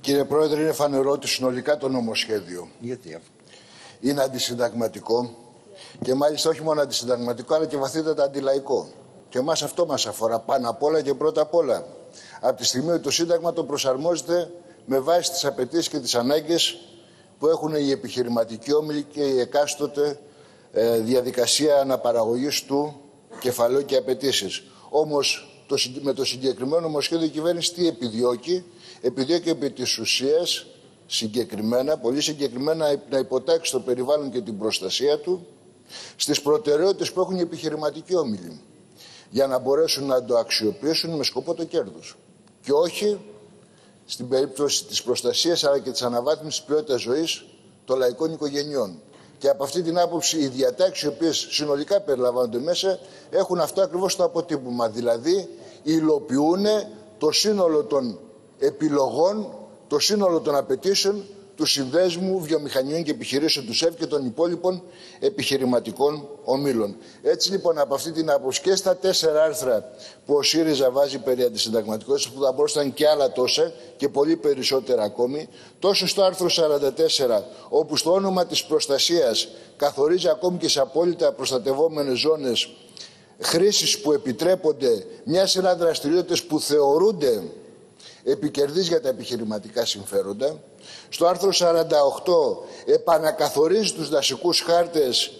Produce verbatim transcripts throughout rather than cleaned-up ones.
Κύριε Πρόεδρε, είναι φανερό ότι συνολικά το νομοσχέδιο Γιατί αυτό είναι αντισυνταγματικό και μάλιστα όχι μόνο αντισυνταγματικό αλλά και βαθύτατα αντιλαϊκό. Και εμάς αυτό μας αφορά πάνω απ' όλα και πρώτα απ' όλα. Από τη στιγμή ότι το Σύνταγμα το προσαρμόζεται με βάση τις απαιτήσεις και τις ανάγκες που έχουν οι επιχειρηματικοί όμιλοι και η εκάστοτε ε, διαδικασία αναπαραγωγής του κεφαλαίου και απαιτήσεις. Όμως το, με το συγκεκριμένο νομοσχέδιο η κυβέρνηση τι επιδιώκει? Επιδιώκει επί της ουσίας συγκεκριμένα, πολύ συγκεκριμένα, να υποτάξει το περιβάλλον και την προστασία του στις προτεραιότητες που έχουν οι επιχειρηματικοί όμιλοι, για να μπορέσουν να το αξιοποιήσουν με σκοπό το κέρδος. Και όχι στην περίπτωση της προστασίας αλλά και της αναβάθμισης της ποιότητας ζωής των λαϊκών οικογενειών. Και από αυτή την άποψη οι διατάξεις οι οποίες συνολικά περιλαμβάνονται μέσα έχουν αυτό ακριβώς το αποτύπωμα. Δηλαδή υλοποιούν το σύνολο των επιλογών, το σύνολο των απαιτήσεων του Συνδέσμου Βιομηχανιών και Επιχειρήσεων του ΣΕΒ και των υπόλοιπων επιχειρηματικών ομίλων. Έτσι λοιπόν, από αυτή την άποψη και στα τέσσερα άρθρα που ο ΣΥΡΙΖΑ βάζει περί αντισυνταγματικότητας, που θα μπορούσαν και άλλα τόσα και πολύ περισσότερα ακόμη, τόσο στο άρθρο σαράντα τέσσερα, όπου στο όνομα της προστασίας καθορίζει ακόμη και σε απόλυτα προστατευόμενες ζώνες χρήσεις που επιτρέπονται, μια σειρά δραστηριότητες που θεωρούνται επικερδής για τα επιχειρηματικά συμφέροντα. Στο άρθρο σαράντα οκτώ επανακαθορίζει τους δασικούς χάρτες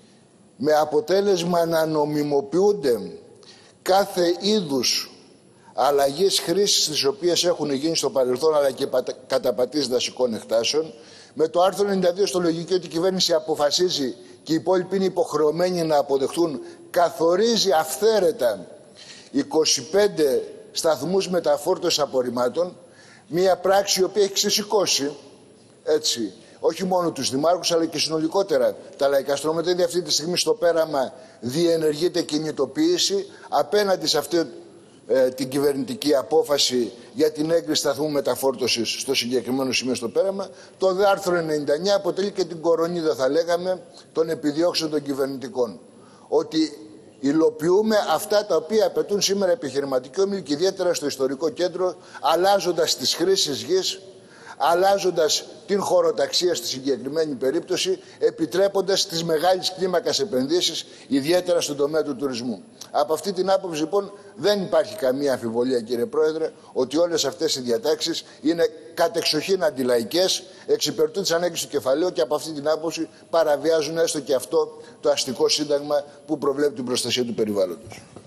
με αποτέλεσμα να νομιμοποιούνται κάθε είδους αλλαγές χρήσης τις οποίες έχουν γίνει στο παρελθόν αλλά και καταπατήσεις δασικών εκτάσεων. Με το άρθρο ενενήντα δύο στο λογική ότι η κυβέρνηση αποφασίζει και οι υπόλοιποι είναι υποχρεωμένοι να αποδεχτούν, καθορίζει αυθαίρετα είκοσι πέντε σταθμούς μεταφόρτωσης απορριμμάτων, μια πράξη η οποία έχει ξεσηκώσει, έτσι, όχι μόνο τους δημάρχους αλλά και συνολικότερα τα λαϊκά στρώματα. Ήδη αυτή τη στιγμή στο πέραμα διενεργείται κινητοποίηση απέναντι σε αυτή ε, την κυβερνητική απόφαση για την έγκριση σταθμού μεταφόρτωσης στο συγκεκριμένο σημείο στο πέραμα. Το δε άρθρο ενενήντα εννιά αποτελεί και την κορονίδα, θα λέγαμε, των επιδιώξεων των κυβερνητικών. Ότι υλοποιούμε αυτά τα οποία απαιτούν σήμερα επιχειρηματικοί όμιλοι και ιδιαίτερα στο ιστορικό κέντρο, αλλάζοντας τις χρήσεις γης, αλλάζοντας την χωροταξία στη συγκεκριμένη περίπτωση, επιτρέποντας τις μεγάλες κλίμακας επενδύσεις, ιδιαίτερα στον τομέα του τουρισμού. Από αυτή την άποψη λοιπόν δεν υπάρχει καμία αμφιβολία, κύριε Πρόεδρε, ότι όλες αυτές οι διατάξεις είναι κατεξοχήν αντιλαϊκές, εξυπηρετούν τις ανάγκες του κεφαλαίου και από αυτή την άποψη παραβιάζουν έστω και αυτό το αστικό σύνταγμα που προβλέπει την προστασία του περιβάλλοντος.